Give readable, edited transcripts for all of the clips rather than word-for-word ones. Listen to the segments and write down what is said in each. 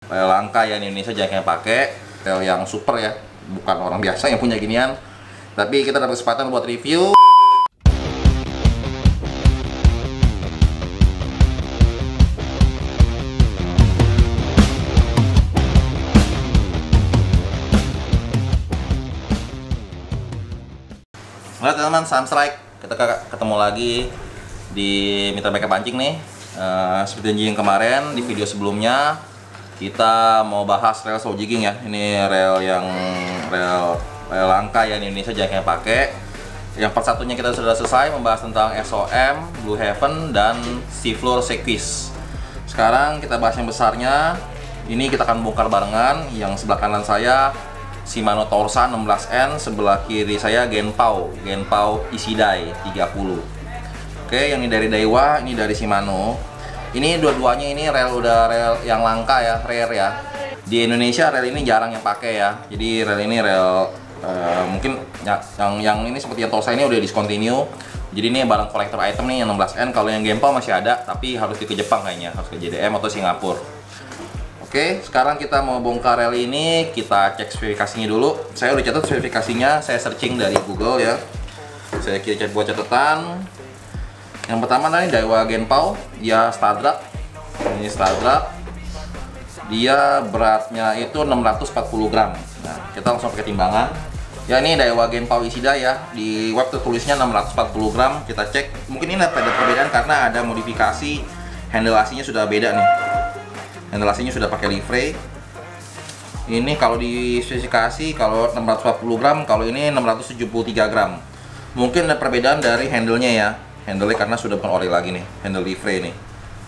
Rel langka ya di Indonesia, jangan yang pakai rel yang super ya, bukan orang biasa yang punya ginian. Tapi kita dapat kesempatan buat review. Halo teman-teman, salam strike. Kita ketemu lagi di Mitra Backup Pancing nih. Seperti yang kemarin di video sebelumnya, kita mau bahas rel slow jigging ya. Ini rel langka ya di Indonesia, jangan yang pakai. Yang part satunya kita sudah selesai membahas tentang SOM, Blue Heaven, dan Seafloor Sequis. Sekarang kita bahas yang besarnya. Ini kita akan bongkar barengan. Yang sebelah kanan saya Shimano Torsa 16N, sebelah kiri saya Genpao Isidai 30. Oke, yang ini dari Daiwa, ini dari Shimano. Ini dua-duanya ini udah rel yang langka ya, rare ya. Di Indonesia rel ini jarang yang pakai ya. Jadi rel ini mungkin yang ini seperti yang Torsa ini udah discontinue. Jadi ini barang kolektor item nih yang 16N. Kalau yang Genpao masih ada, tapi harus ke Jepang kayaknya, harus ke JDM atau Singapura. Oke, sekarang kita mau bongkar rel ini, kita cek spesifikasinya dulu. Saya udah catat spesifikasinya, saya searching dari Google ya. Saya kira buat catatan. Yang pertama tadi Daiwa Genpao, dia Stadrak. Ini Stadrak. Dia beratnya itu 640 gram. Nah, kita langsung pakai timbangan. Ya ini Daiwa Genpao Isida ya. Di web tulisnya 640 gram. Kita cek. Mungkin ini ada perbedaan karena ada modifikasi, handle AC-nya sudah beda nih. Handle-nya sudah pakai livery. Ini kalau di spesifikasi kalau 640 gram, kalau ini 673 gram. Mungkin ada perbedaan dari handle-nya ya. Handle-nya karena sudah bukan ori lagi nih, handle livery nih.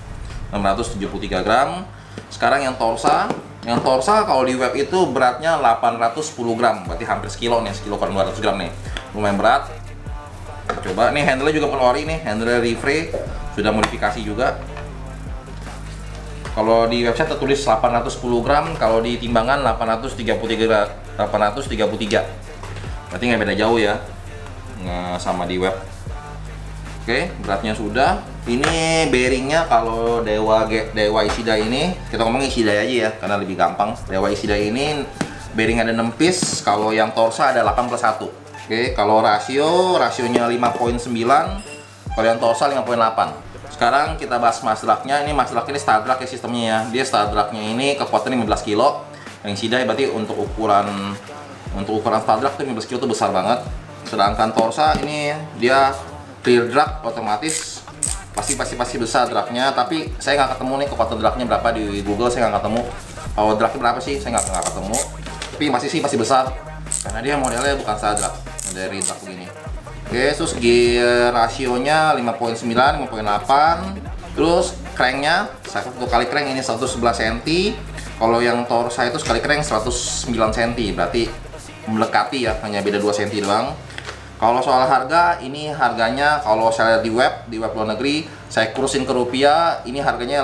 673 gram. Sekarang yang Torsa. Yang Torsa kalau di web itu beratnya 810 gram. Berarti hampir sekilo nih, sekilo kurang 200 gram nih. Lumayan berat. Coba nih handle-nya juga bukan ori nih, handle livery. Sudah modifikasi juga. Kalau di website tertulis 810 gram, kalau di timbangan 833. Berarti nggak beda jauh ya, nggak sama di web. Oke, beratnya sudah. Ini bearingnya kalau Daiwa Isida ini, kita ngomong Isida aja ya, karena lebih gampang. Daiwa Isida ini bearing ada 6 piece, kalau yang Torsa ada 8+1. Oke, kalau rasionya 5.9, kalau yang Torsa 5.8. Sekarang kita bahas Mazdraknya. Ini Mazdrak ini Stadrak ya sistemnya ya. Dia Stadraknya ini kekuatan 15 kilo. Yang Isida berarti untuk ukuran Stadrak tuh 15 kilo tuh besar banget. Sedangkan Torsa ini dia clear drag otomatis pasti besar dragnya. Tapi saya nggak ketemu nih kekuatan dragnya berapa di Google, saya nggak ketemu. Kalau dragnya berapa sih? Saya nggak ketemu. Tapi pasti besar. Karena dia modelnya bukan Stadrak, dari drag begini. Oke, terus gear rasionya 5.9, 5.8. Terus cranknya, satu kali crank ini 111 cm. Kalau yang Torsa itu sekali crank 109 cm. Berarti mendekati ya, hanya beda 2 cm doang. Kalau soal harga, ini harganya kalau saya lihat di web luar negeri, saya kursin ke rupiah, ini harganya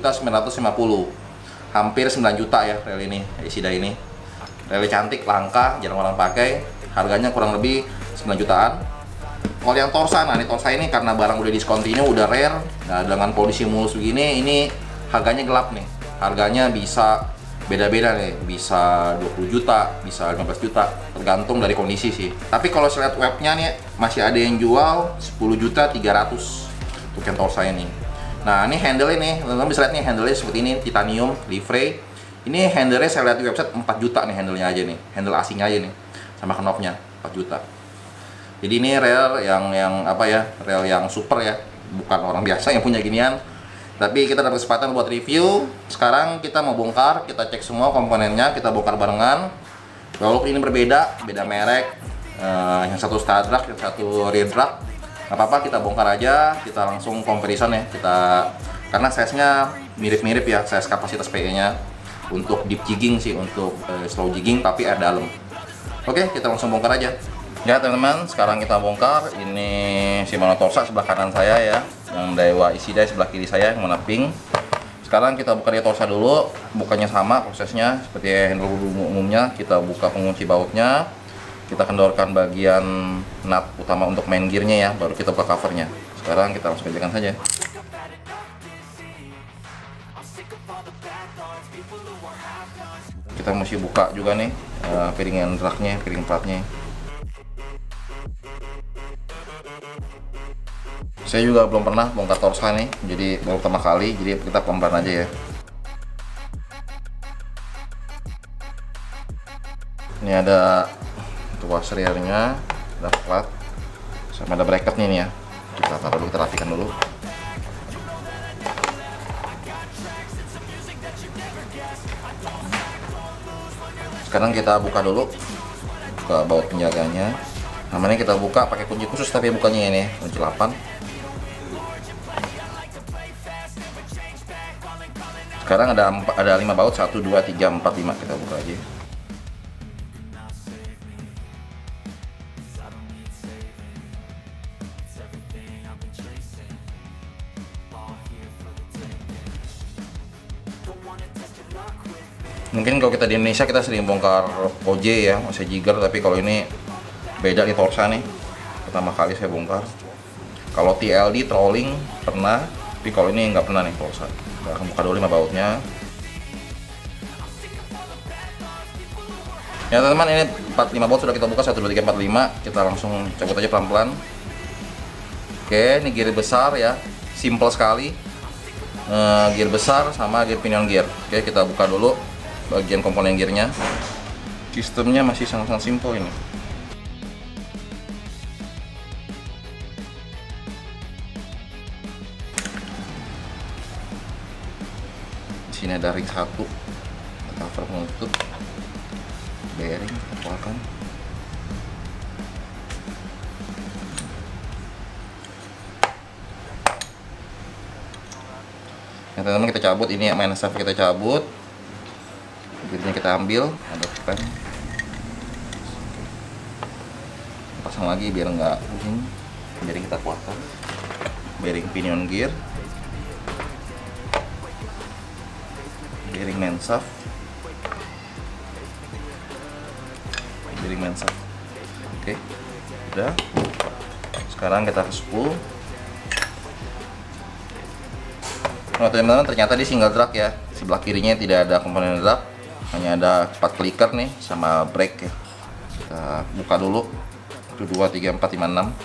8.950. Hampir 9 juta ya rel ini, Isida ini. Rel cantik, langka, jarang orang pakai. Harganya kurang lebih 9 jutaan. Kalau yang Torsa, nah ini Torsa ini karena barang udah discontinue, udah rare. Nah dengan kondisi mulus begini, ini harganya gelap nih. Harganya bisa beda-beda nih, bisa 20 juta, bisa 15 juta, tergantung dari kondisi sih. Tapi kalau saya lihat webnya nih, masih ada yang jual 10.300.000 untuk yang Torsa ini. Nah ini handle ini, teman-teman bisa lihat nih handle-nya seperti ini, titanium, livery. Ini handle-nya saya lihat di website 4 juta nih handle-nya aja nih, handle asing aja nih, sama knobnya 4 juta. Jadi ini rel yang apa ya, rel yang super ya, bukan orang biasa yang punya ginian. Tapi kita dapat kesempatan buat review. Sekarang kita mau bongkar, kita cek semua komponennya, kita bongkar barengan. Walaupun ini beda merek, yang satu Stadrak, yang satu Redrak, nggak apa-apa, kita bongkar aja, kita langsung comparison ya. Karena size-nya mirip-mirip ya, size kapasitas PE-nya untuk deep jigging sih, untuk slow jigging tapi air dalam. Oke, kita langsung bongkar aja. Ya teman-teman, sekarang kita bongkar. Ini Shimano Torsa sebelah kanan saya ya, yang Daiwa Isida sebelah kiri saya yang warna pink. Sekarang kita buka di Torsa dulu. Bukanya sama prosesnya seperti handle umumnya. Kita buka pengunci bautnya, kita kendorkan bagian nut utama untuk main gearnya ya, baru kita buka covernya. Sekarang kita langsung kerjakan saja. kita mesti buka juga nih piringan raknya, piring platnya. Saya juga belum pernah bongkar Torsa nih, jadi baru pertama kali, jadi kita pelan-pelan aja ya. Ini ada washer nya, ada plat, sama ada bracketnya nih ya. Kita taruh dulu, kita rapikan dulu. Sekarang kita buka dulu, buka baut penjaganya. Namanya kita buka pakai kunci khusus, tapi bukannya ini kunci 8. Sekarang ada 5 baut, 1, 2, 3, 4, 5. Kita buka aja. Mungkin kalau kita di Indonesia kita sering bongkar OJ ya, masih Jiger, tapi kalau ini beda di Torsa nih. Pertama kali saya bongkar. Kalau TLD trolling pernah, tapi kalau ini nggak pernah nih Torsa. Kita akan buka dulu 5 bautnya. Ya teman-teman, ini 5 baut sudah kita buka, 1, 2, 3, 4, 5. Kita langsung cabut aja pelan-pelan. Oke, ini gear besar ya, simple sekali. Gear besar sama gear pinion gear. Oke, kita buka dulu bagian komponen gearnya. Sistemnya masih sangat-sangat simple ini. Di sini ada ring 1, cover penutup, bearing kita keluarkan. Ya teman-teman, kita cabut ini ya, main shaft kita cabut. Gearnya kita ambil, ada pen. Pasang lagi biar nggak pusing. Bearing kita kuatkan. Bearing pinion gear. Bearing main shaft. Bearing main shaft. Oke, udah. Sekarang kita ke spool. Nah teman-teman, ternyata di single drag ya. Sebelah kirinya tidak ada komponen drag. Hanya ada 4 clicker nih sama brake ya. Kita buka dulu. 1, 2, 3, 4, 5, 6.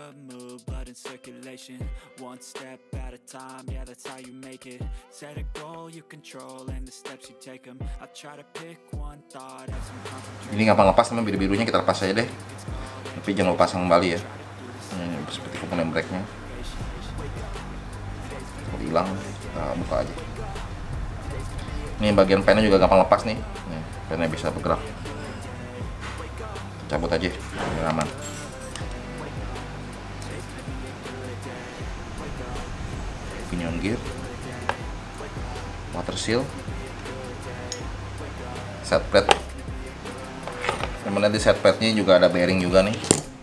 Ini gampang lepas teman, biru-birunya kita lepas aja deh. Tapi jangan lupa pasang kembali ya. Ini seperti komponen brake-nya. Kalau hilang, kita buka aja. Ini bagian pennya juga gampang lepas nih. Nih, pennya bisa bergerak. Cabut aja, biar aman. Pinion gear, water seal, set plate. Kemudian di set plate-nya juga ada bearing juga nih.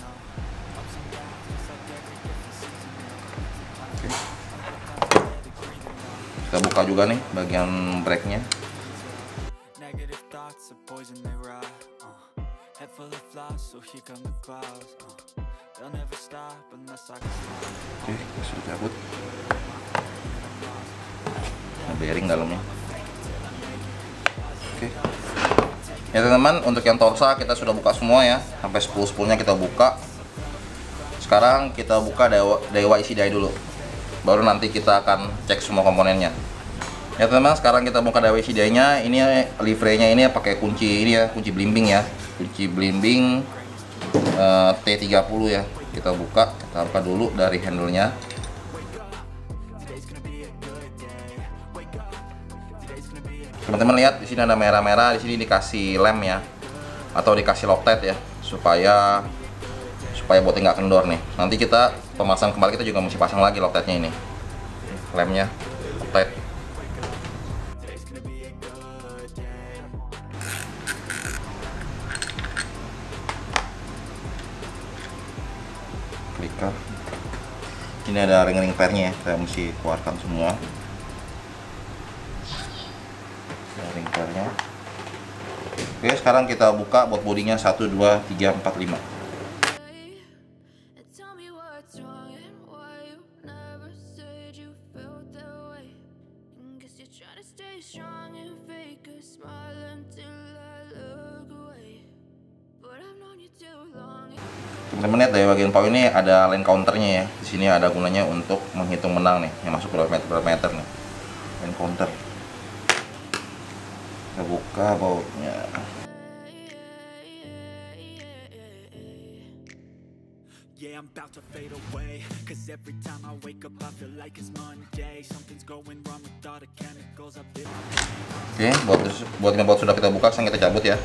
Kita buka juga nih bagian brake-nya. Oke, kita sudah cabut. Nah, bearing dalamnya. Oke. Ya teman-teman, untuk yang Torsa kita sudah buka semua ya, sampai spool-spoolnya kita buka. Sekarang kita buka Dewa isi daya dulu. Baru nanti kita akan cek semua komponennya. Ya teman-teman, sekarang kita buka Dewa isi dayanya. Ini livrenya ini pakai kunci ini ya, kunci blimbing ya. Kunci blimbing T30 ya. Kita buka dulu dari handle-nya. Teman-teman lihat di sini ada merah-merah, di sini dikasih lem ya, atau dikasih Loctite ya, supaya botnya nggak kendor nih. Nanti kita pemasang kembali, kita juga mesti pasang lagi Loctite-nya ini, lemnya Loctite. Clicker. Ini ada ring-ring pairnya ya, saya mesti keluarkan semua. Ring pairnya. Oke, sekarang kita buka bot bodinya 1, 2, 3, 4, 5. Stay strong and fake a smile until Teman-teman lihat dari bagian power ini ada line counternya ya. Di sini ada gunanya untuk menghitung menang nih, yang masuk berapa meter nih. Line counter. Kita buka bautnya. Yeah, I'm about to fade away, 'cause every time I wake up I feel like it's Monday. Something's going wrong with all the chemicals up in my Oke, baut sudah kita buka, sekarang kita cabut ya.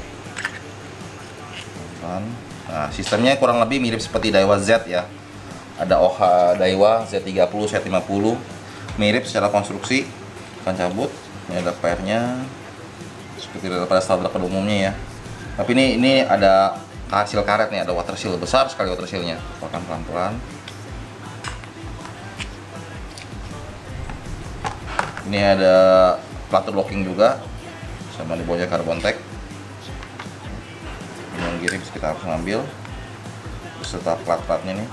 Nah, sistemnya kurang lebih mirip seperti Daiwa Z ya. Ada OHA Daiwa Z30, Z50, mirip secara konstruksi. Akan cabut. Ini ada pairnya, seperti pada standar pada umumnya ya. Tapi ini ada hasil karet nih, ada water seal, besar sekali water sealnya. Bukan pelan-pelan. Ini ada platur locking juga, sama di bawahnya carbon tag. Ini yang giring kita harus ngambil beserta plat-platnya nih.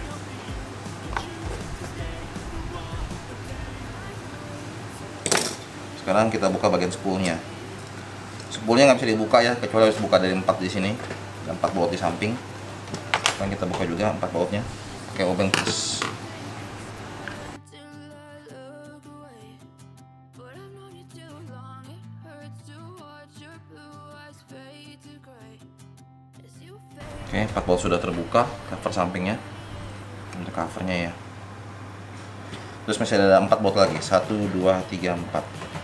Sekarang kita buka bagian spoolnya. Spoolnya nggak bisa dibuka ya, kecuali harus buka dari 4 di sini. 4 baut di samping. Sekarang kita buka juga 4 bautnya. Oke, obeng plus. Oke, 4 baut sudah terbuka, cover sampingnya. Untuk covernya ya. Terus masih ada 4 baut lagi, 1, 2, 3, 4.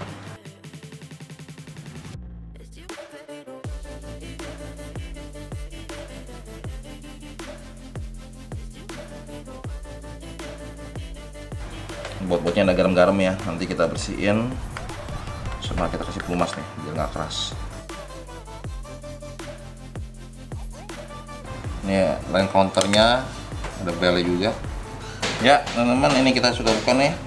Baut-bautnya ada garam-garam ya, nanti kita bersihin sama kita kasih pelumas nih biar nggak keras. Ini line counternya, ada belnya juga ya teman-teman. Ini kita sudah buka nih.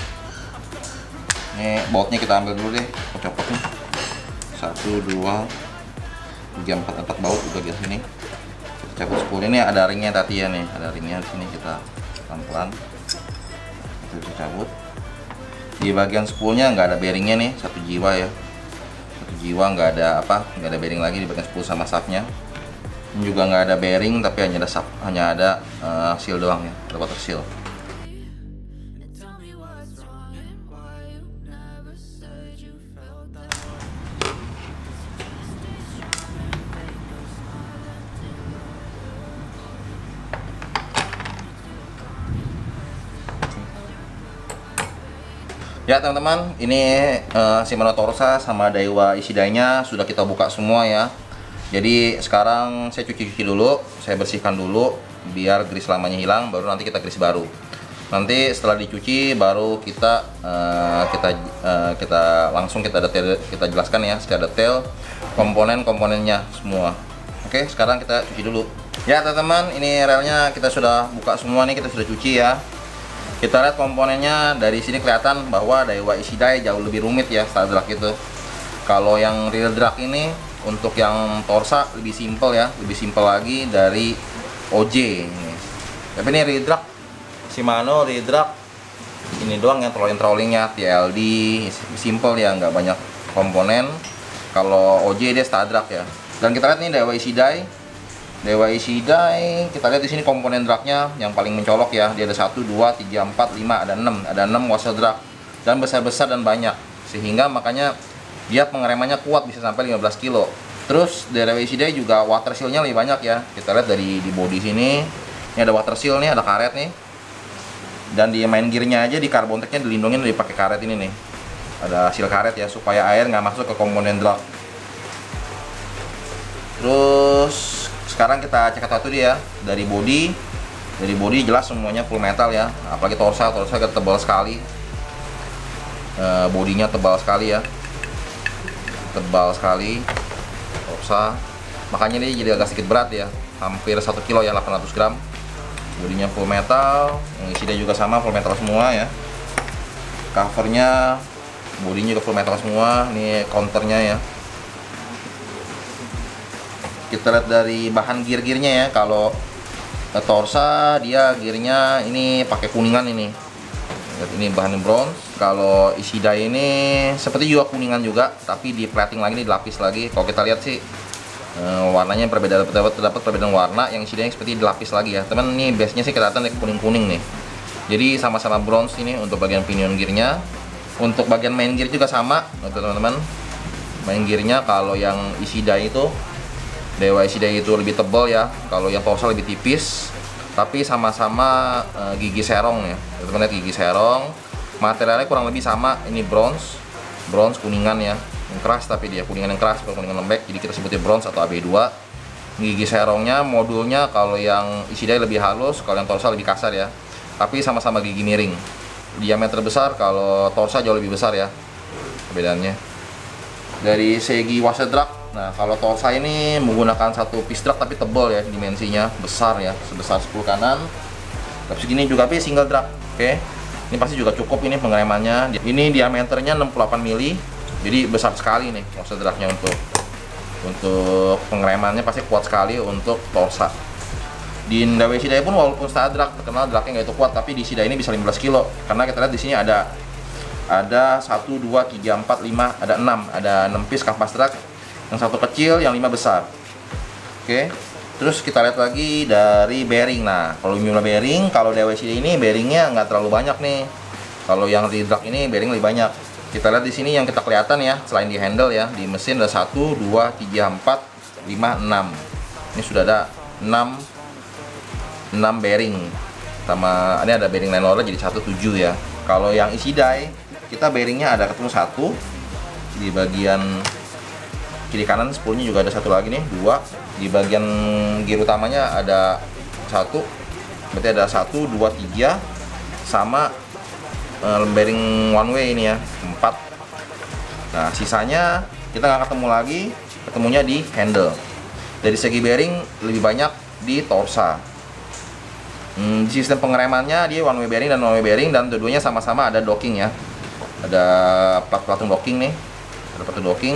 Ini bautnya kita ambil dulu deh, kita copot nih. 1, 2, 3, 4 baut udah di sini. Kita cabut spool. Ini ada ringnya tadi ya nih, ada ringnya di sini. Kita pelan-pelan kita bisa cabut. Di bagian spoolnya nggak ada bearingnya nih, 1 jiwa ya, 1 jiwa, nggak ada bearing lagi di bagian spool sama shaftnya. Ini juga nggak ada bearing, tapi hanya ada seal doang ya, ada water seal. Ya teman-teman, ini Shimano Torsa sama Daiwa Ishidai-nya sudah kita buka semua ya. Jadi sekarang saya cuci-cuci dulu, saya bersihkan dulu biar grease lamanya hilang, baru nanti kita grease baru. Nanti setelah dicuci baru kita langsung kita jelaskan ya secara detail komponen-komponennya semua. Oke, sekarang kita cuci dulu. Ya teman-teman, ini relnya kita sudah buka semua nih, kita sudah cuci ya. Kita lihat komponennya, dari sini kelihatan bahwa Daiwa Ishidai jauh lebih rumit ya style drag itu. Kalau yang real drag ini, untuk yang Torsa lebih simple ya, lebih simple lagi dari OJ ini. Tapi ini real drag Shimano real drag ini doang yang trolling-trollingnya, TLD simple ya, nggak banyak komponen. Kalau OJ dia style drag ya. Dan kita lihat nih Daiwa Ishidai. Daiwa Ishidai, kita lihat di sini komponen dragnya yang paling mencolok ya. Dia ada 1, 2, 3, 4, 5, ada 6 washer drag dan besar-besar dan banyak, sehingga makanya dia pengeremannya kuat, bisa sampai 15 kilo. Terus Daiwa Ishidai juga water seal-nya lebih banyak ya. Kita lihat dari di body sini, ini ada water seal nih, ada karet nih. Dan di main gear-nya aja di carbon tag-nya dilindungin dari pakai karet ini nih. Ada seal karet ya supaya air nggak masuk ke komponen drag. Terus sekarang kita cek satu dia dari body. Dari body jelas semuanya full metal ya. Apalagi Torsa tebal sekali. Bodinya tebal sekali ya. Tebal sekali Torsa, makanya ini jadi agak sedikit berat ya, hampir 1 kilo ya, 800 gram. Bodinya full metal, yang isinya juga sama full metal semua ya. Covernya, bodinya juga full metal semua. Ini counternya ya. Kita lihat dari bahan gear-gearnya ya. Kalau Torsa dia gearnya ini pakai kuningan ini. Lihat, ini bahan bronze. Kalau Ishidai ini seperti juga kuningan juga, tapi di plating lagi, dilapis lagi. Kalau kita lihat sih Warnanya terdapat perbedaan warna yang isinya seperti dilapis lagi ya teman. Ini base-nya sih kelihatan kuning-kuning nih. Jadi sama-sama bronze ini untuk bagian pinion gearnya. Untuk bagian main gear juga sama untuk teman-teman. Main gearnya kalau yang Ishida itu, Dewa Ishida itu lebih tebal ya, kalau yang Torsa lebih tipis. Tapi sama-sama gigi serong ya teman-teman, lihat gigi serong. Materialnya kurang lebih sama, ini bronze kuningan ya, yang keras, tapi dia kuningan yang keras, bukan kuningan lembek, jadi kita sebutnya bronze atau AB2. Gigi serongnya, modulnya kalau yang Ishida lebih halus, kalau yang Torsa lebih kasar ya, tapi sama-sama gigi miring. Diameter besar, kalau Torsa jauh lebih besar ya perbedaannya. Dari segi washer drag, nah kalau Torsa ini menggunakan satu piston drag tapi tebal ya, dimensinya besar ya, sebesar 10 kanan. Tapi segini juga, tapi single drag. Oke. Ini pasti juga cukup ini pengeremannya. Ini diameternya 68 mili, jadi besar sekali nih washer dragnya. Untuk pengeremannya pasti kuat sekali untuk Torsa. Di Dewa Ishida pun walaupun Star drag terkenal dragnya nggak itu kuat, tapi di Ishida ini bisa 15 kilo. Karena kita lihat di sini ada 1, 2, 3, 4, 5, ada 6 piece kampas drag, yang satu kecil, yang 5 besar. Oke. Terus kita lihat lagi dari bearing. Nah, kalau jumlah bearing, kalau Dewa Ishida ini bearingnya nggak terlalu banyak nih. Kalau yang di drag ini bearing lebih banyak. Kita lihat di sini yang kita kelihatan ya, selain di handle ya, di mesin ada 1, 2, 3, 4, 5, 6. Ini sudah ada 6 bearing. Sama ini ada bearing line roller jadi 1, 7 ya. Kalau yang Ishida kita bearingnya ada ketemu 1 di bagian kiri kanan, spoolnya juga ada 1 lagi nih, 2. Di bagian gear utamanya ada 1, berarti ada 1, 2, 3, sama bearing one way ini ya, 4. Nah sisanya kita nggak ketemu lagi, ketemunya di handle. Dari segi bearing lebih banyak di Torsa. Di sistem pengeremannya dia one way bearing dan non way bearing, dan dua-duanya sama-sama ada docking ya, ada plat docking nih, ada plat docking.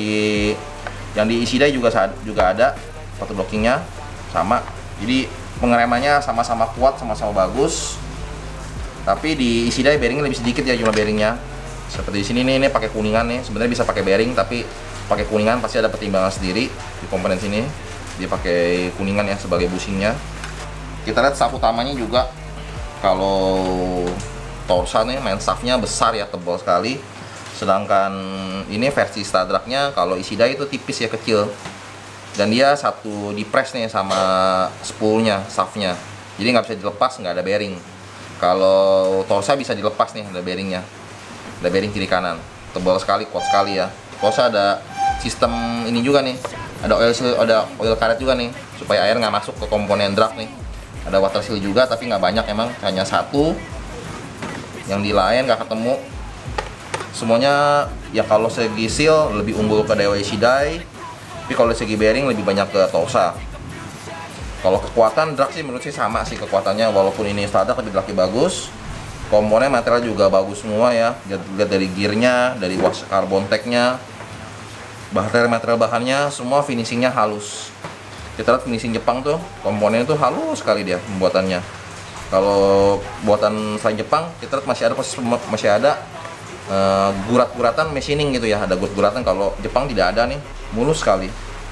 Yang di Ishida juga ada plat dockingnya sama. Jadi pengeremannya sama-sama kuat, sama-sama bagus. Tapi di Ishida bearingnya lebih sedikit ya jumlah bearingnya. Seperti di sini nih, ini pakai kuningan nih. Sebenarnya bisa pakai bearing, tapi pakai kuningan pasti ada pertimbangan sendiri di komponen sini. Dia pakai kuningan ya sebagai bushingnya. Kita lihat shaft utamanya juga. Kalau Torsa nih main shaftnya besar ya, tebal sekali. Sedangkan ini versi Star drag-nya kalau Ishida itu tipis ya, kecil. Dan dia satu di press nih sama spoolnya, shaftnya. Jadi nggak bisa dilepas, nggak ada bearing. Kalau Torsa bisa dilepas nih, ada bearingnya. Ada bearing kiri kanan. Tebal sekali, kuat sekali ya. Torsa ada sistem ini juga nih. Ada oil karet juga nih, supaya air nggak masuk ke komponen drag nih. Ada water seal juga, tapi nggak banyak emang, hanya 1. Yang di lain nggak ketemu. Semuanya ya kalau segi seal lebih unggul ke Dewa Ishida, tapi kalau segi bearing lebih banyak ke Torsa. Kalau kekuatan drag sih menurut saya sama sih kekuatannya, walaupun ini Star drag lebih dragnya bagus. Komponen material juga bagus semua ya. Lihat dari gearnya, dari wash carbon tag-nya, material bahannya semua finishingnya halus. Kita lihat finishing Jepang tuh, komponen itu halus sekali dia pembuatannya. Kalau buatan selain Jepang, kita lihat masih ada gurat-guratan machining gitu ya, ada gurat-guratan. Kalau Jepang tidak ada nih, mulus sekali.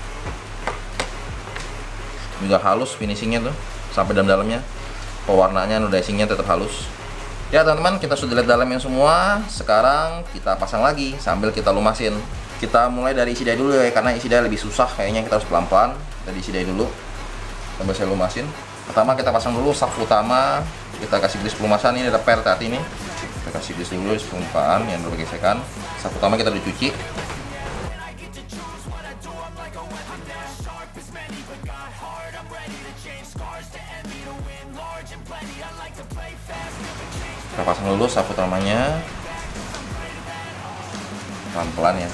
Juga halus finishingnya tuh, sampai dalam-dalamnya. Pewarnaannya, anodizingnya tetap halus. Ya teman-teman, kita sudah lihat dalamnya semua. Sekarang kita pasang lagi sambil kita lumasin. Kita mulai dari Ishida dulu ya, karena Ishida lebih susah kayaknya, kita harus pelan-pelan. Dari Ishida dulu sambil saya lumasin. Pertama kita pasang dulu shaft utama, kita kasih grease pelumasan. Ini ada per saat ini, kita kasih grease dulu di permukaan yang berbagai gesekan. Shaft utama kita udah cuci. Kita pasang dulu shaft utamanya pelan-pelan ya.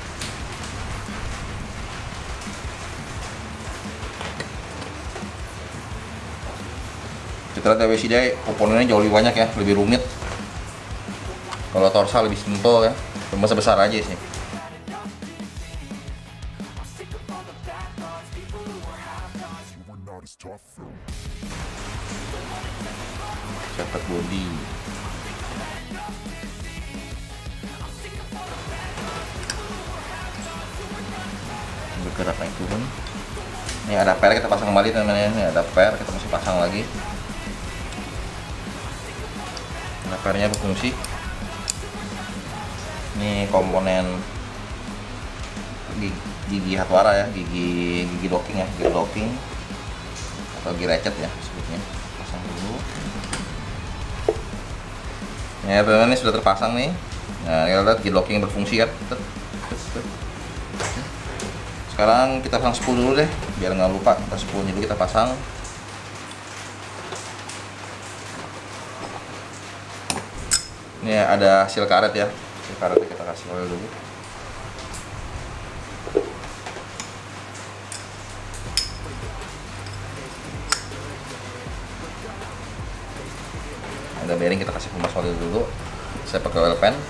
Kita lihat Dewa Ishida komponennya jauh lebih banyak ya, lebih rumit. Kalau Torsa lebih simple ya, cuma sebesar aja sih. Cetak body. bergerak naik turun. Ini ada per, kita pasang kembali teman-teman. Ini ada per, kita masih pasang lagi. Nah, pernya berfungsi. Ini komponen gigi hardware ya, gigi docking ya, gigi docking atau gigi ratchet ya sebutnya. Pasang dulu. Ya teman-teman, ini sudah terpasang nih. Nah, kita lihat gigi docking berfungsi kan. Sekarang kita pasang spool dulu deh, biar nggak lupa. Kita spoolnya dulu kita pasang. Ini ada seal karet ya, seal karetnya kita kasih oil dulu. Ada bearing, kita kasih pemas oil dulu. Saya pakai oil pen.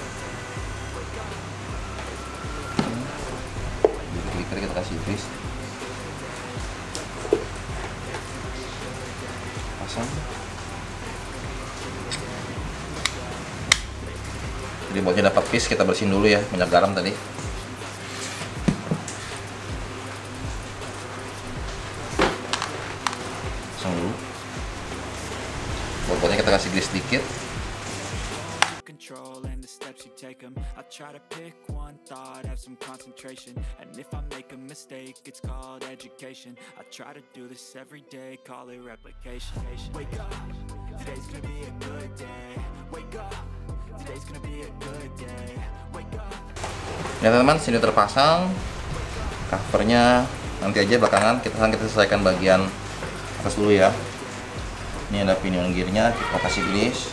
Kita kasih grease, pasang. Jadi boltnya dapat piece, kita bersihin dulu ya, banyak garam tadi. Pasang dulu. Boltnya kita kasih grease sedikit. Control and the steps you take 'em. I try to pick one thought, have some concentration, and if I make a mistake, it's called education. I try to do this every day, call it replication. Wake up, today's gonna be a good day. Wake up, today's gonna be a good day. Wake up. Ya teman-teman, sini terpasang. Covernya nanti aja belakangan, kita selesaikan bagian atas dulu ya. Ini ada pinion gearnya, kita kasih grease.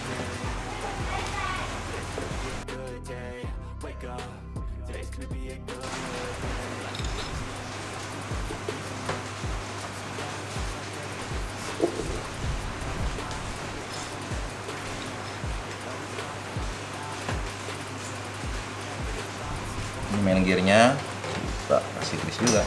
Ini main gearnya, kita kasih grease juga.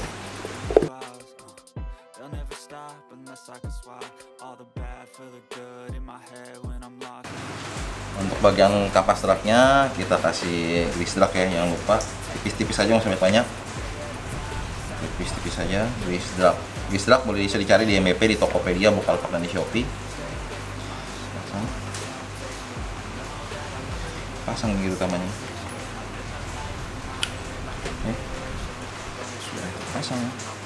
Untuk bagian kapas truknya kita kasih grease truk ya, jangan lupa tipis-tipis aja, nggak sampai banyak, tipis-tipis aja. Grease truk boleh bisa dicari di MBP, di Tokopedia, Bukalapak dan di Shopee. Pasang gear utamanya. Sudah pasang.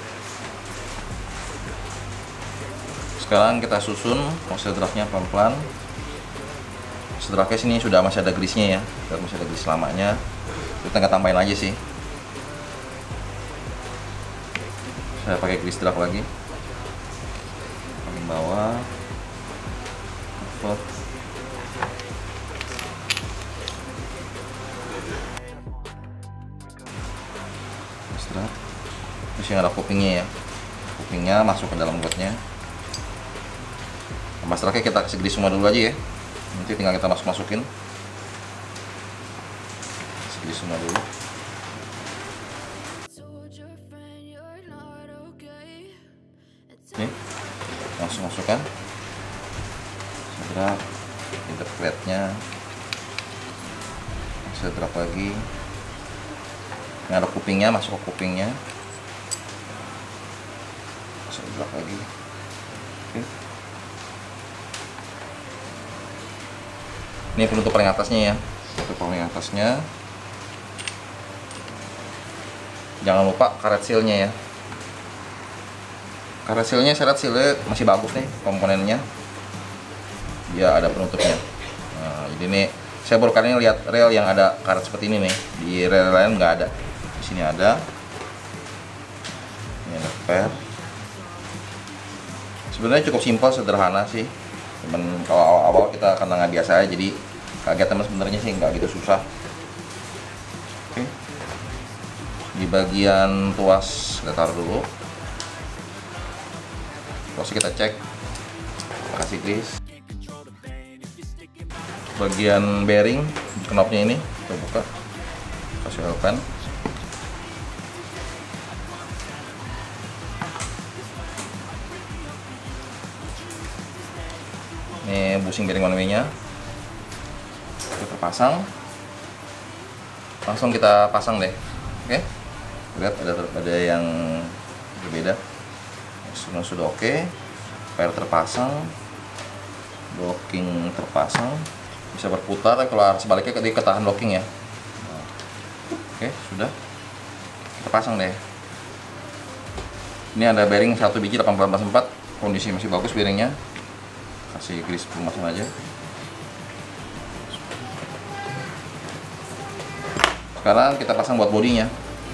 Sekarang kita susun nozzle truknya pelan-pelan. Setelahnya sini sudah masih ada grease-nya ya, masih ada grease lamanya. Kita nggak tambahin aja sih. Saya pakai grease truk lagi. Paling bawah. Top. Grease truk. Terus yang ada kupingnya ya. Kupingnya masuk ke dalam gotnya. Mas truknya kita kasih grease semua dulu aja ya. Nanti tinggal kita masukin segini semua dulu. Nih, langsung masukkan. Setelah interpretnya, setelah lagi. Ini ada kupingnya, masuk ke kupingnya. Setelah lagi. Oke. Ini penutup paling atasnya ya, penutup paling atasnya. Jangan lupa karet sealnya ya. Karet sealnya, seret sealnya masih bagus nih komponennya. Dia ada penutupnya. Nah, jadi nih saya baru kali ini lihat rel yang ada karet seperti ini nih. Di rel lain nggak ada. Di sini ada. Ini ada per. Sebenarnya cukup simpel, sederhana sih. Cuman kalau awal-awal kita karena nggak biasa aja, jadi kaget teman, sebenarnya sih nggak gitu susah. Oke. Di bagian tuas kita taruh dulu. Terus kita cek, kita kasih grease. Bagian bearing knopnya ini kita buka, kasih oil pen. Ini busing bearing one way-nya kita pasang, langsung kita pasang deh. Oke, lihat ada yang berbeda. Semua sudah oke. Per terpasang, locking terpasang, bisa berputar. Kalau arah sebaliknya dia ketahan locking ya. Oke, sudah kita pasang deh. Ini ada bearing 1 biji 1814, kondisi masih bagus bearingnya. Kasih grease pemasan aja. Sekarang kita pasang buat bodinya.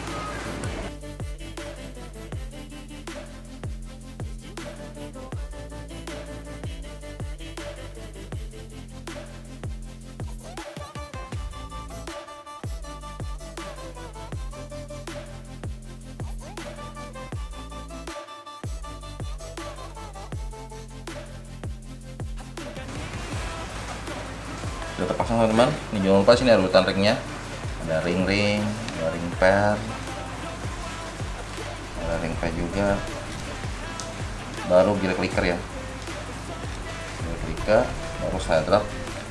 Sudah terpasang teman-teman. Ini jangan lupa sini ada urutan ringnya. Ada ring-ring, ada ring per, ada ring pad juga. Baru gear clicker ya. Gear clicker, baru side drop.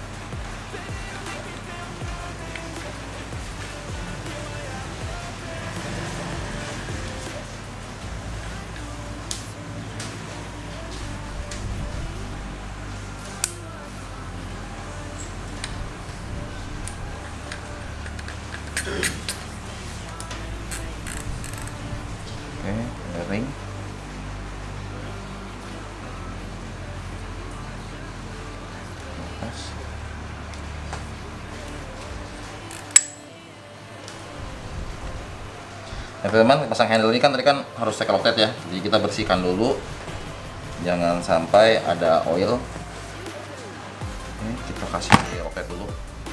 Oke, ada ring. Lepas. Nah, teman-teman, pasang handle ini kan tadi kan harus cek loctet ya. Jadi kita bersihkan dulu. Jangan sampai ada oil. Ini kita kasih loctet dulu.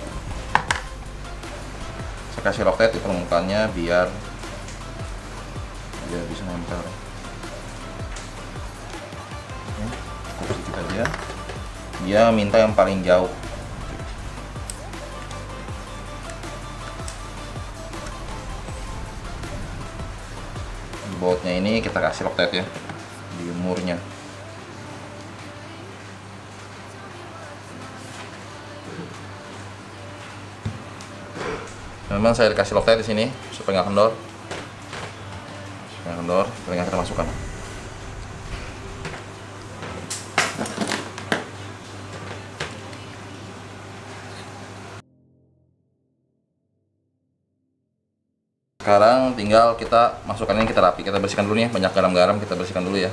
Saya kasih loctet di permukaannya biar bisa nempel. Oke, sedikit aja. Dia minta yang paling jauh. Di bautnya ini kita kasih loctet ya, di murnya. Memang saya dikasih loctet di sini supaya nggak kendor. Kendor, paling kita masukkan. Sekarang tinggal kita masukkan ini, kita rapi, kita bersihkan dulu nih, banyak garam-garam kita bersihkan dulu ya.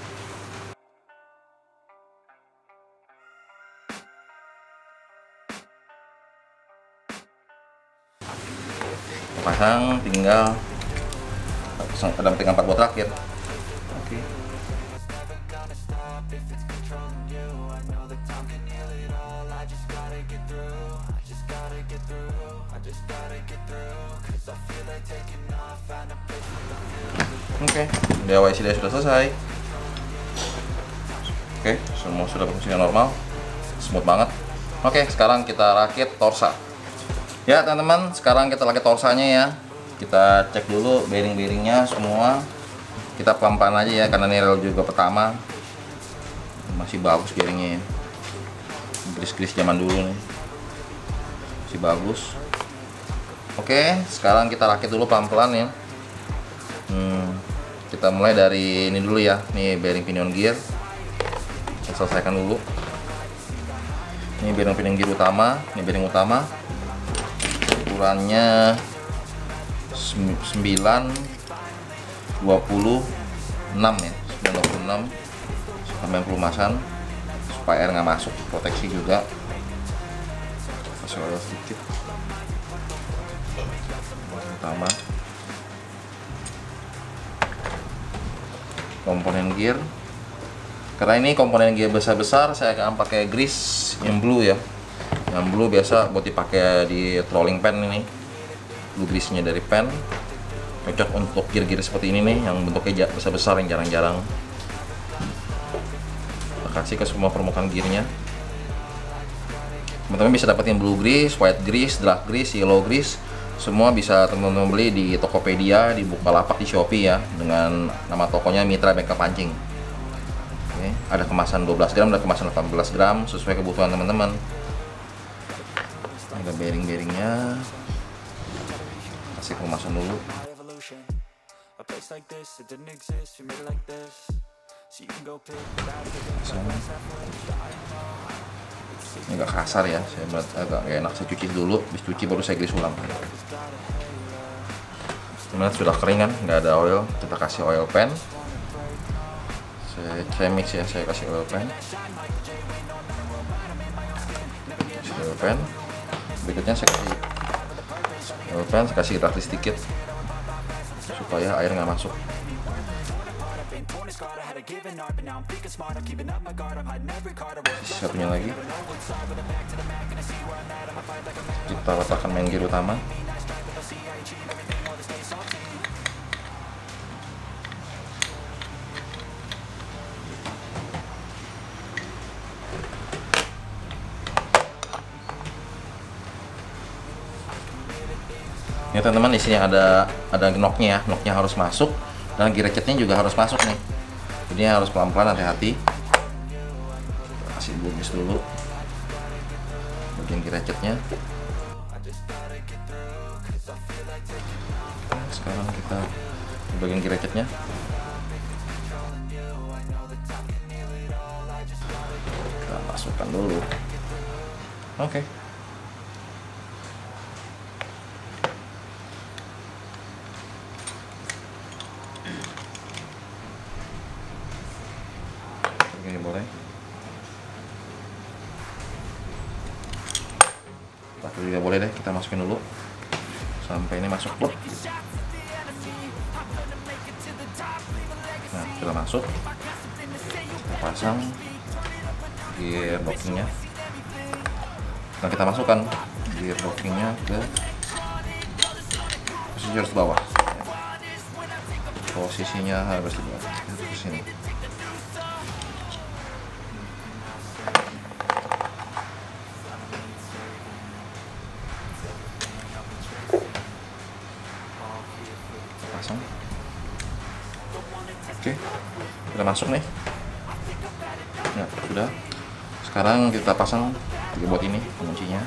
Kita pasang, tinggal ada pegang 4 buat terakhir. Oke. Oke, DIY sudah selesai. Oke, semua sudah berfungsi normal, smooth banget. Oke, sekarang kita rakit torsa. Ya teman-teman, sekarang kita rakit torsanya ya. Kita cek dulu bearing-bearingnya semua. Kita pelan-pelan aja ya, karena ini rel juga pertama. Masih bagus bearingnya ya. Gris-gris zaman dulu nih, masih bagus. Oke, sekarang kita rakit dulu pelan-pelan ya. Kita mulai dari ini dulu ya. Nih bearing pinion gear. Kita selesaikan dulu. Ini bearing pinion gear utama. Ini bearing utama. Ukurannya 926 ya, 926 sampai pelumasan supaya air nggak masuk, proteksi juga. Kasih oil sedikit. Utama. Komponen gear. Karena ini komponen gear besar-besar, saya akan pakai grease yang blue ya. Yang blue biasa buat dipakai di trolling pen ini. Blue grease-nya dari pen. Cocok untuk gear-gear seperti ini nih, yang bentuknya besar-besar, yang jarang-jarang. Kita kasih ke semua permukaan gearnya. Teman-teman bisa dapetin blue grease, white grease, dark grease, yellow grease. Semua bisa teman-teman beli di Tokopedia, di Bukalapak, di Shopee ya, dengan nama tokonya Mitra Bengkel Pancing. Oke, ada kemasan 12 gram, ada kemasan 18 gram sesuai kebutuhan teman-teman. Ada bearing-bearingnya. Kasih kemasan dulu. place like this, it didn't exist, we made it like this. So you can go pick that ini agak kasar ya, saya buat agak gak enak. Saya cuci dulu, habis cuci baru saya gris ulang. Ini sudah kering kan, nggak ada oil, kita kasih oil pan. Saya mix ya, saya kasih oil pan. Oil pan. Berikutnya saya kasih oil pan, saya kasih raklis sedikit supaya air nggak masuk. Satunya lagi kita letakkan main gear utama. Ini teman-teman, di sini ada knocknya ya, knocknya harus masuk dan gear ratchetnya juga harus masuk nih. Jadi harus pelan-pelan, hati-hati. Kasih bonus dulu bagian gear ratchetnya. Sekarang kita bagian gear ratchetnya. Kita masukkan dulu. Oke. Ini boleh. Satu juga boleh deh, kita masukin dulu sampai ini masuk loh. Nah, sudah masuk. Kita pasang gear lockingnya. Nah, kita masukkan gear lockingnya ke posisi harus bawah. Posisinya harus di bawah. Ke sini. Pasang. Oke, udah masuk nih. Nah, sudah. Sekarang kita pasang buat ini penguncinya.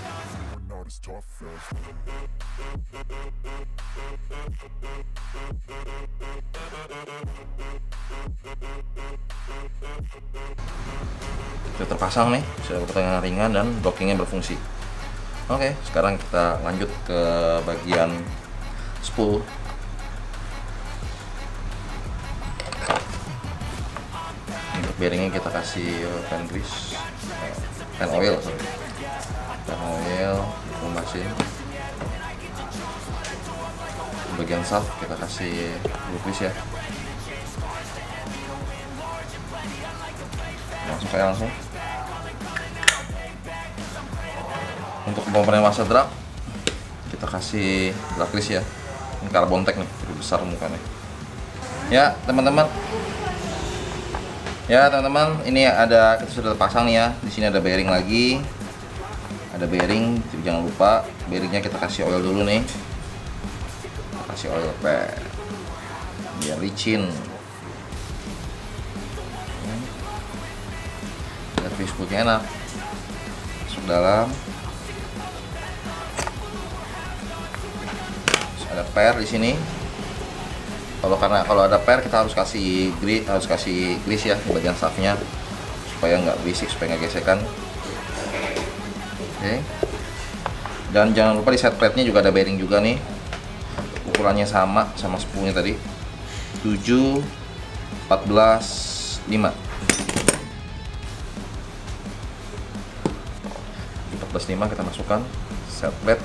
Sudah terpasang nih, sudah pertengahan ringan dan dockingnya berfungsi. Oke, sekarang kita lanjut ke bagian spool. Untuk bearingnya kita kasih pan grease, pan oil, pan oil, pembasin. Bagian shaft kita kasih blue grease ya. Langsung kayak langsung. Untuk komponen washer drag kita kasih drag grease ya. Ini carbon tech nih, lebih besar mukanya. Ya teman-teman. Ya teman-teman, ini ada, kita sudah pasang nih ya. Di sini ada bearing lagi. Ada bearing, jangan lupa bearingnya kita kasih oil dulu nih. Kita kasih oil pad biar licin. Biar fishbootnya enak. Masuk dalam. Terus ada per di sini. Kalau ada per kita harus kasih grease ya di bagian shaftnya supaya nggak berisik, supaya nggak gesekan. Oke. Dan jangan lupa di set plate-nya juga ada bearing juga nih. Ukurannya sama spoolnya tadi. 7 14 5. 14 5 kita masukkan set plate.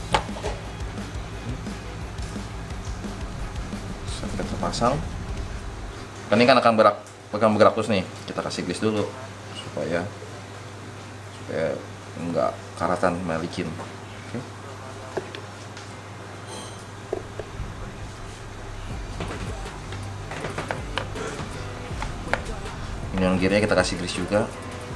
Terpasang. Dan ini kan akan bergerak terus nih. Kita kasih grease dulu supaya enggak karatan, licin. Oke. Ini yang gearnya kita kasih grease juga.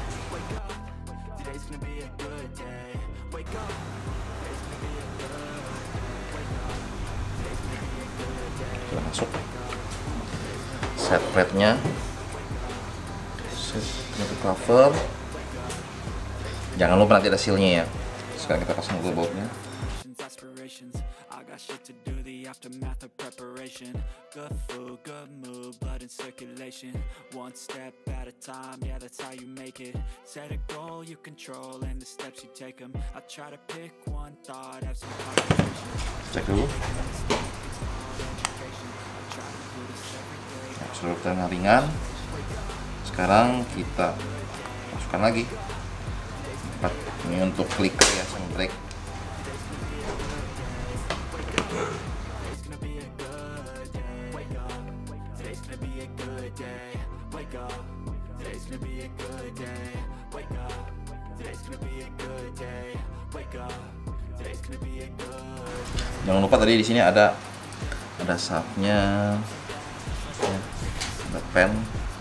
Sudah masuk. Set plate-nya, set cover. Jangan lupa nanti ada seal-nya ya. Sekarang kita pasang dulu bautnya. I got shit to do, the aftermath path of preparation. Good food, good mood, blood in circulation. One step at a time, yeah, that's how you make it. Set a goal you control and the steps you take them. I try to pick one thought, have some concentration. Cek dulu. Nah, sudah tenaga ringan. Sekarang kita masukkan lagi. Ini untuk clicker ya, sama brake. Jangan lupa tadi di sini ada sapnya, ya, ada pen,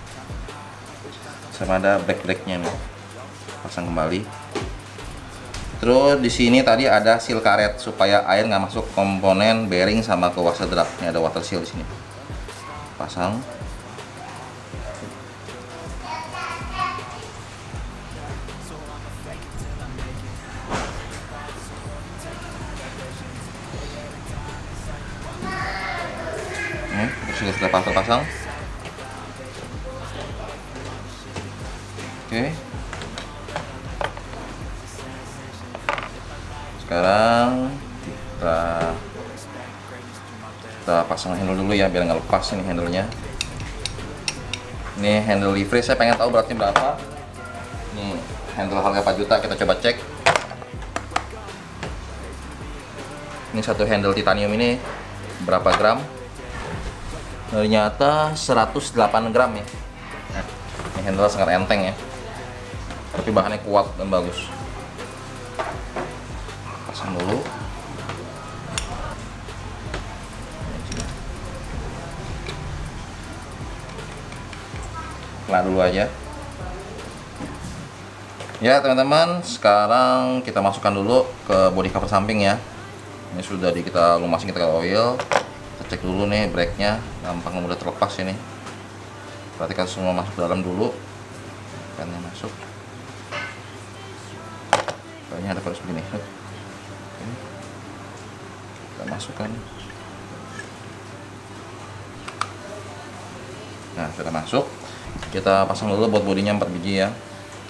sama ada brake-nya nih. Pasang kembali. Terus di sini tadi ada seal karet supaya air nggak masuk komponen bearing sama ke washer drag. Ini ada water seal di sini. Pasang. Sudah pasang. Oke. Sekarang kita pasang handle dulu ya, biar nggak lepas ini handlenya. Ini handle livery, saya pengen tahu beratnya berapa. Ini handle harga 4 juta, kita coba cek. Ini satu handle titanium ini berapa gram? Ternyata 108 gram ya. Ini handle sangat enteng ya, tapi bahannya kuat dan bagus. Pasang dulu. Kena dulu aja. Ya teman-teman, sekarang kita masukkan dulu ke body cover samping ya. Ini sudah kita lumasin, kita oil. Kita cek dulu nih brake-nya, gampang mudah terlepas ini. Perhatikan semua masuk ke dalam dulu. Pennya masuk. Kayaknya ada harus begini. Kita masukkan. Nah, sudah masuk. Kita pasang dulu buat bodinya 4 biji ya.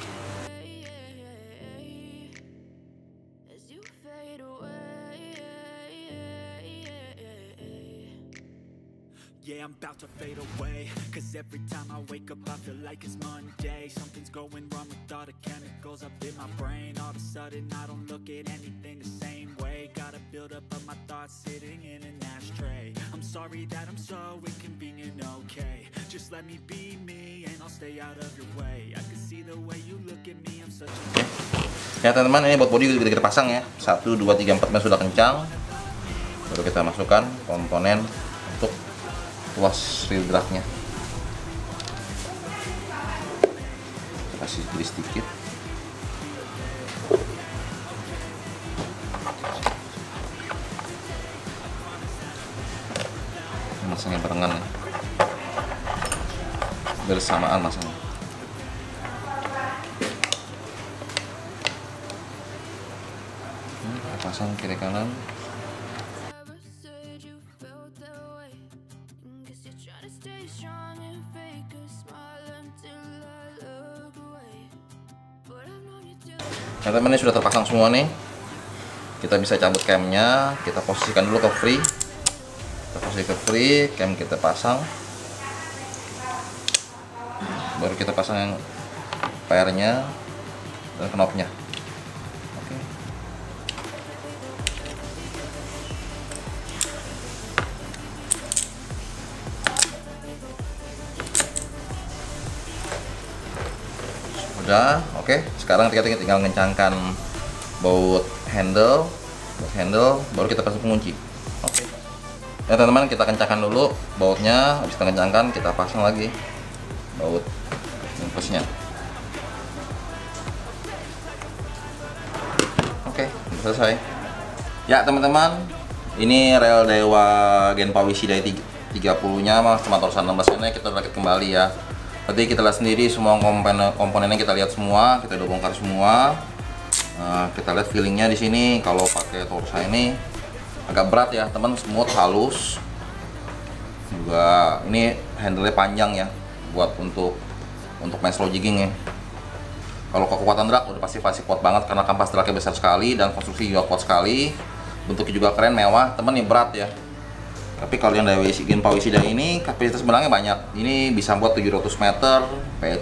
Yeah, I'm about to fade away, cause every time I wake up I feel like it's Monday. Something's going wrong with all the chemicals up in my brain. All of a sudden I don't look at anything the same way. Gotta build up of my thoughts sitting in an ashtray. I'm sorry that I'm so inconvenient, okay. Just let me be me and I'll stay out of your way. I can see the way you look at me, I'm such a... Ya teman-teman, ini buat bodi kita pasang ya. 1, 2, 3, 4 sudah kencang. Baru kita masukkan komponen untuk tuas reel dragnya. Kasih grease sedikit. Masangnya barengan ya, bersamaan masangnya. Pasang kiri kanan. Nah teman, ini sudah terpasang semua nih. Kita bisa cabut camnya, kita posisikan dulu ke free. Kita posisi ke free, cam kita pasang. Baru kita pasang yang pairnya dan knopnya. Oke. Udah, oke. Sekarang kita tinggal ngencangkan baut handle, baru kita pasang pengunci. Oke. Ya teman-teman, kita kencangkan dulu bautnya. Habis kita kencangkan, kita pasang lagi baut impulsnya. Oke, selesai. Ya teman-teman, ini rel Dewa Genpower Ishida 30-nya sama Torsan 16-nya kita rakit kembali ya. Tadi kita lihat sendiri semua komponennya, kita lihat semua, kita udah bongkar semua. Nah, kita lihat feelingnya di sini. Kalau pakai Torsa ini agak berat ya teman, smooth, halus. juga ini handle-nya panjang ya, buat untuk main slow jigging ya. Kalau kekuatan drag udah pasti kuat banget karena kampas dragnya besar sekali dan konstruksi juga kuat sekali. Bentuknya juga keren, mewah, temen nih berat ya. Tapi kalau yang dari Genpao Ishida ini kapasitas benangnya banyak. Ini bisa buat 700 meter, PE3,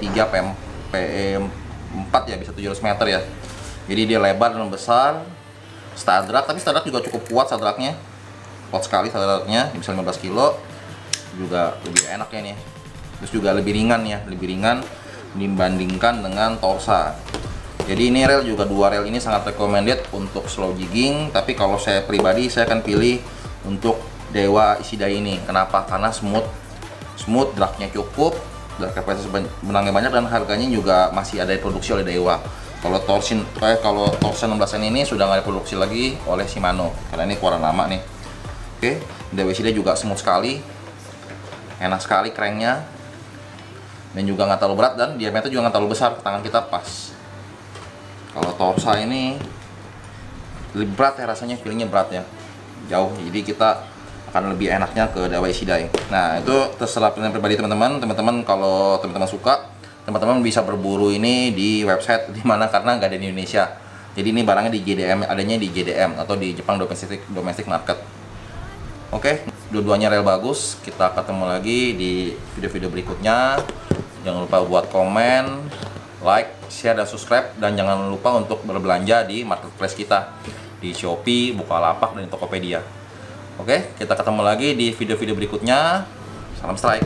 PE4 ya, bisa 700 meter ya. Jadi dia lebar dan besar. Star drag, tapi star drag juga cukup kuat star dragnya. Kuat sekali star dragnya, bisa 15 kilo. Juga lebih enak ya nih. Terus juga lebih ringan ya, lebih ringan dibandingkan dengan Torsa. Jadi ini rel juga, dua rel ini sangat recommended untuk slow jigging. Tapi kalau saya pribadi saya akan pilih untuk Dewa Ishida ini. Kenapa? Karena smooth, dragnya cukup, drag kapasitas benangnya banyak, dan harganya juga masih ada produksi oleh Dewa. Kalau Torsen 16N ini sudah nggak diproduksi lagi oleh Shimano karena ini keluaran lama nih. Oke, Dewa Ishida juga smooth sekali, enak sekali cranknya. Dan juga nggak terlalu berat, dan diameter juga nggak terlalu besar, tangan kita pas. Kalau Torsa ini lebih berat ya, rasanya feelingnya berat ya, jauh. Jadi kita akan lebih enaknya ke Dewa Ishida. Nah itu terserah pilihan pribadi teman-teman. Teman-teman kalau teman-teman suka, teman-teman bisa berburu ini di website dimana, karena nggak ada di Indonesia. Jadi ini barangnya di JDM, adanya di JDM atau di Jepang domestic market. Oke, dua-duanya rel bagus. Kita ketemu lagi di video-video berikutnya. Jangan lupa buat komen, like, share, dan subscribe. Dan jangan lupa untuk berbelanja di marketplace kita, di Shopee, Bukalapak, dan Tokopedia. Oke, kita ketemu lagi di video-video berikutnya. Salam strike.